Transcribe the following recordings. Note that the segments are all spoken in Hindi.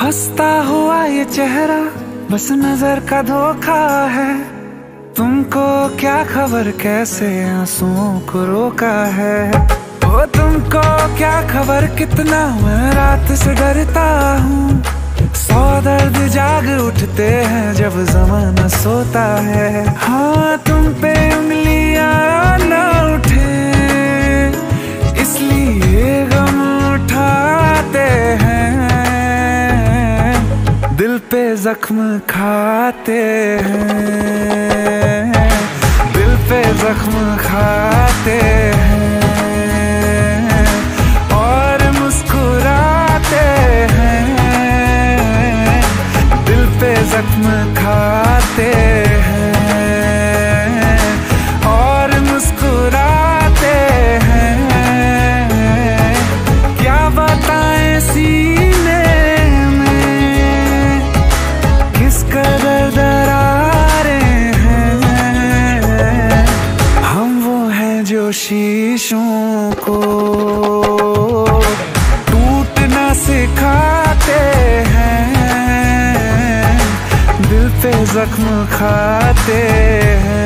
हंसता हुआ ये चेहरा बस नजर का धोखा है। तुमको क्या खबर कैसे आंसुओं को रोका है। वो तुमको क्या खबर कितना मैं रात से डरता हूँ। 100 दर्द जाग उठते हैं जब ज़माना सोता है। हाँ तुम पे उंगलियां न उठे इसलिए गम उठाते हैं। दिल पे जख्म खाते हैं, दिल पे जख्म खाते हैं और मुस्कुराते हैं। दिल पे जख्म खाते हैं और मुस्कुराते हैं। क्या बताएं सीने कदर दरारें हैं। हम वो हैं जो शीशों को टूटना सिखाते हैं। दिल पे जख्म खाते हैं।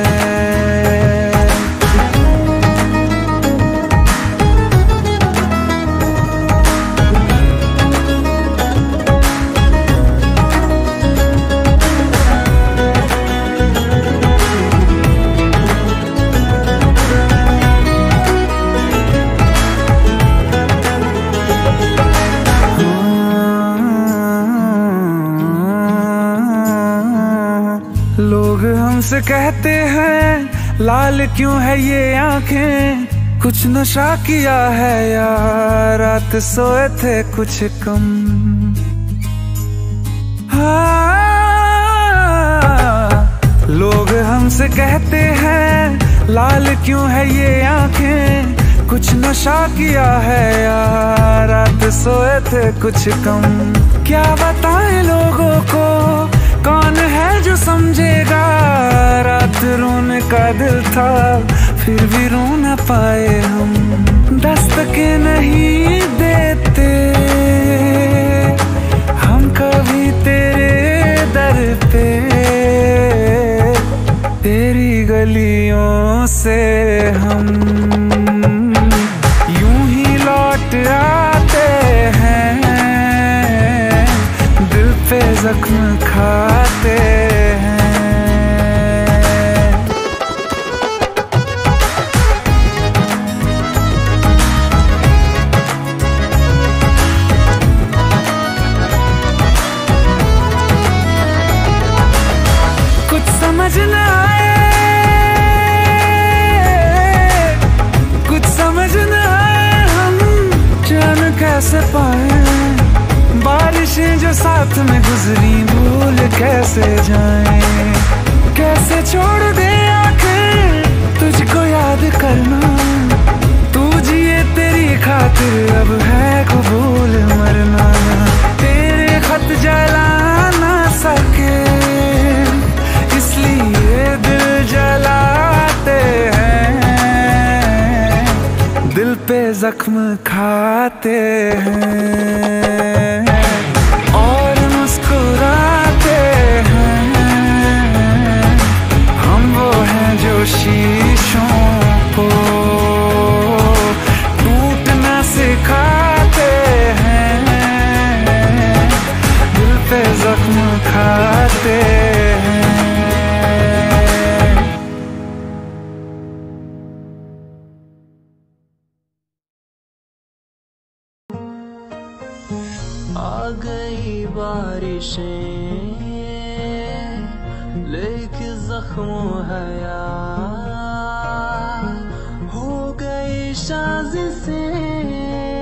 लोग हमसे कहते हैं लाल क्यों है ये आंखें। कुछ नशा किया है या रात सोए थे कुछ कम। हाँ लोग हमसे कहते हैं लाल क्यों है ये आंखें। कुछ नशा किया है या रात सोए थे कुछ कम। क्या बताएं लोगों को कौन है जो समझेगा। रात रोने का दिल था फिर भी रो न पाए हम। दस्तकें नहीं देते हम कभी तेरे दर पे। तेरी गलियों से हम यूं ही लौट आते हैं। दिल पे जख्म खाते हैं। कुछ समझ न आए, कुछ समझ न आए हम जान कैसे पाए। बारिशें जो साथ में गुजरी भूल कैसे जाएं। कैसे छोड़ दे आंखें तुझको याद करना। तू जिए तेरी खातिर अब है कबूल मरना। तेरे खत जला ना सके इसलिए दिल जलाते हैं। दिल पे जख्म खाते हैं और मुस्कुराते हैं। हम वो हैं जो शीशों को टूटना सिखाते हैं। दिल पे जख्म खाते हैं। आ गई बारिशें लेके जख्मों हया। हो गई साजिशें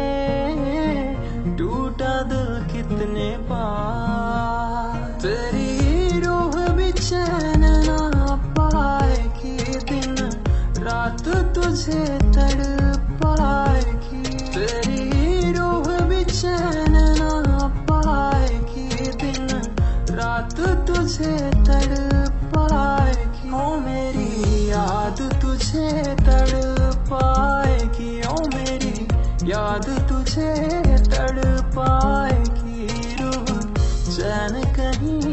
टूटा दिल कितने बार। तेरी रूह भी चैन ना पाएगी दिन रात तुझे तड़पाएगी। तेरी रूह भी चैन रात तुझे तड़पाएगी। ओ मेरी याद तुझे तड़पाएगी। ओ मेरी याद तुझे तड़पाएगी। रूह चैन कहीं